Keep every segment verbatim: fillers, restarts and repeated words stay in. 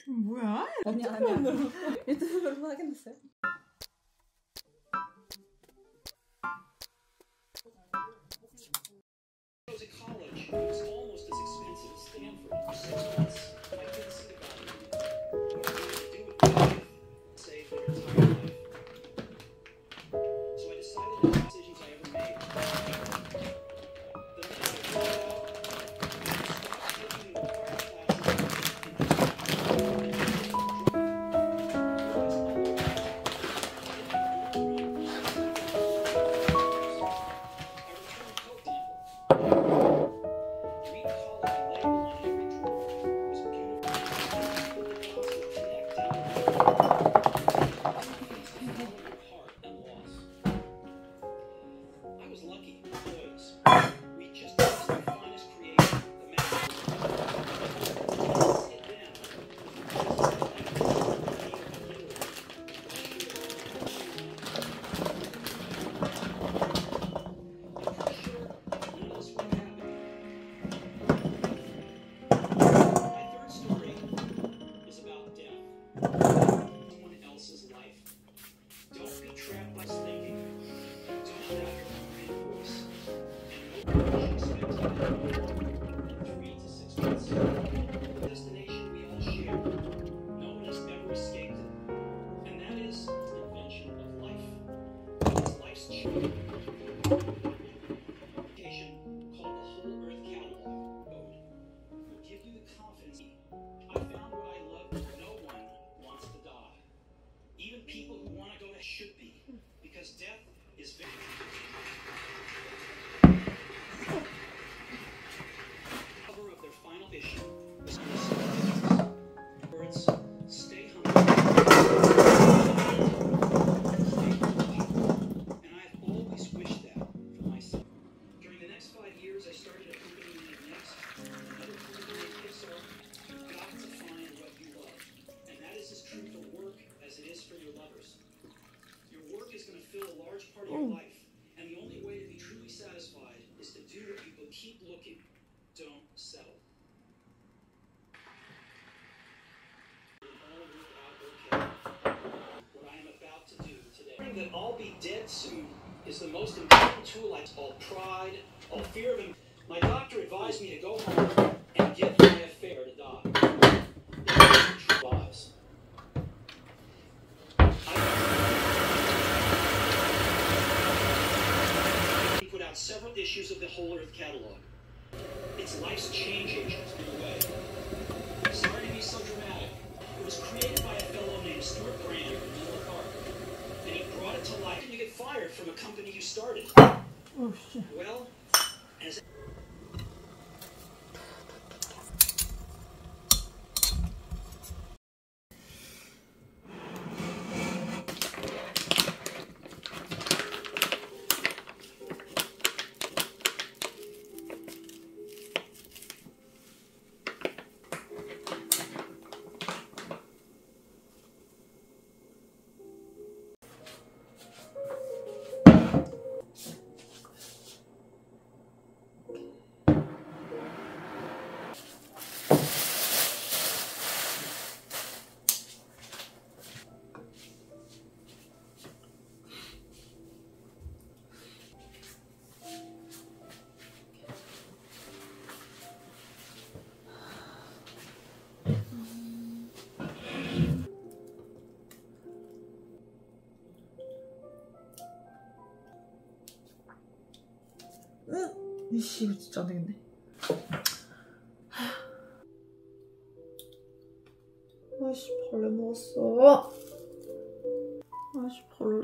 뭐야? 아니 아니야. 유튜브로 확인했어요? That I'll be dead soon is the most important tool. I all pride, all fear of him. My doctor advised me to go home and give my affair to die. Lies. He put out several issues of the Whole Earth catalog. It's life's change agent in a way. Sorry to be so dramatic. It was created by a fellow named Stuart Brand in Menlo Park. And he brought it to life. You get fired from a company you started. Oh shit. Well, as 응? 이씨 이거 진짜 안 되겠네. 아씨 벌레 먹었어. 아씨 벌레.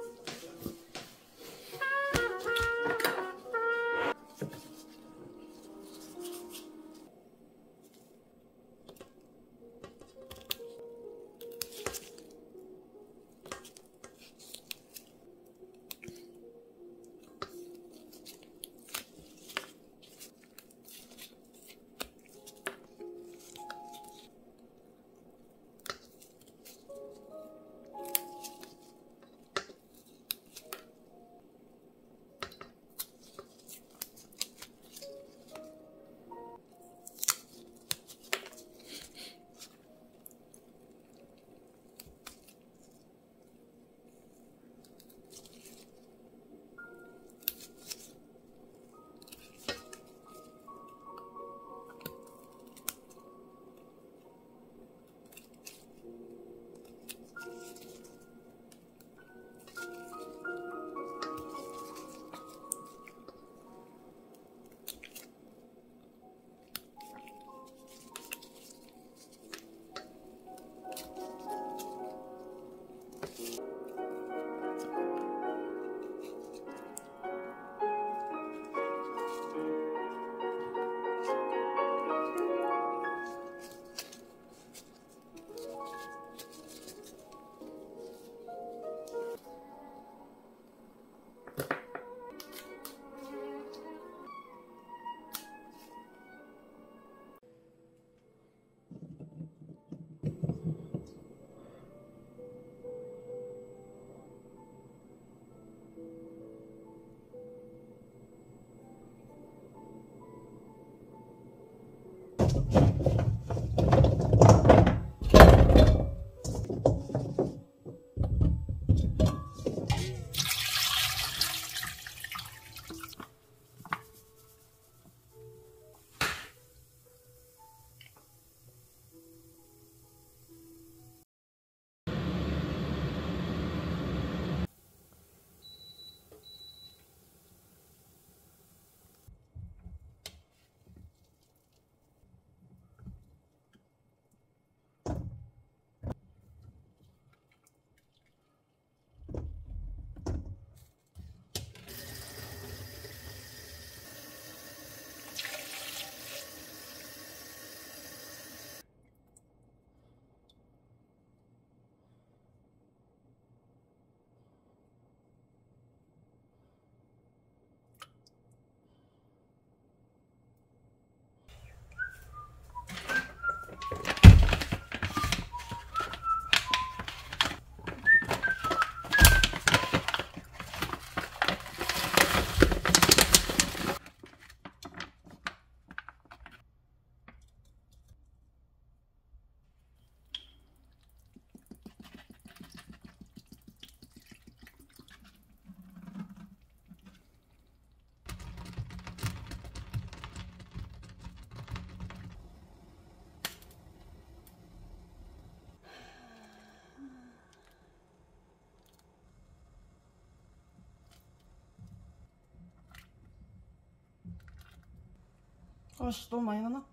아씨 너무 많이 나나?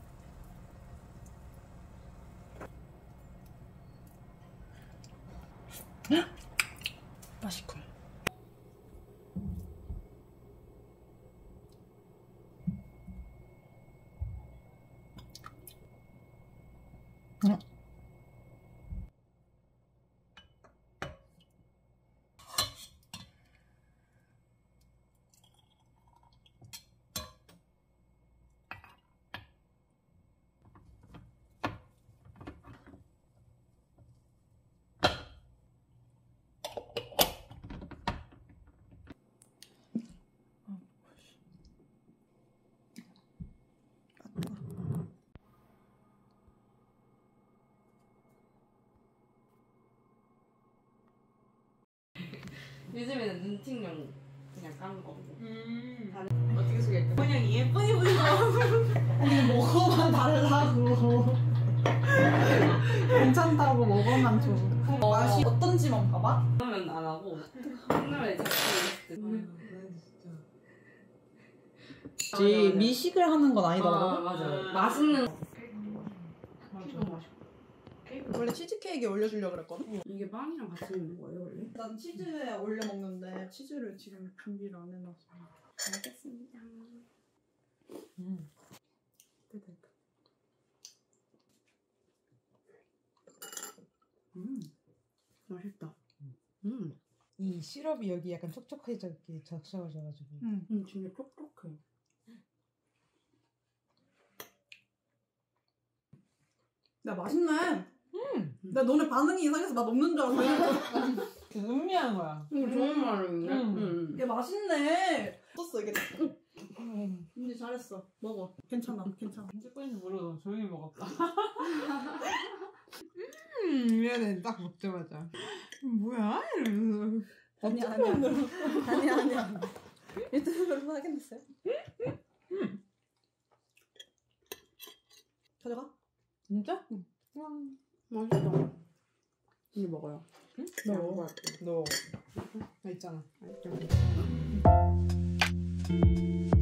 맛있군. 응. 요즘에는 눈팅용 그냥 깐 거. 음. 다른- 어떻게 소개할까? 그냥 예쁜이 보이고. 아니 먹어만 달라고. 괜찮다고 먹어만 줘. 어. 맛이 어떤지만 봐봐. 그러면 안 하고 콩나물 잡고 지 미식을 하는 건 아니더라고. 아 맞아. 맛있는. 맞아. 케이크 맛있고. 케이크 원래 치즈케이크에 올려주려고 그랬거든. 이게 빵이랑 같이 먹는 거예요 원래? 난 치즈에 올려 먹는데 치즈를 지금 준비를 안 해놔서. 알겠습니다. 음. 됐다 됐다. 음 맛있다. 음, 이 시럽이 여기 약간 촉촉해졌게 적셔져가지고. 응. 음 진짜 촉촉해. 야 맛있네. 음. 나 너네 반응이 이상해서 나 먹는 줄 알았어. 음미한 거야. 이거 좋은 말인데? 음. 음. 얘 맛있네. 썼어 이게. 음. 이제 잘했어. 먹어. 괜찮아. 괜찮아. 찍고 있는지 모르고 조용히 먹었다. 음, 미안해. 딱 먹자마자. 뭐야? 이러면서. 아니야 아니야. 아니야 아니야. 유튜브로 하겠어요? 가져가. 진짜? 응. 맛있다. 이제 먹어요. 응? 나 너. 먹어할게. 너. 나 있잖아. 맛있다.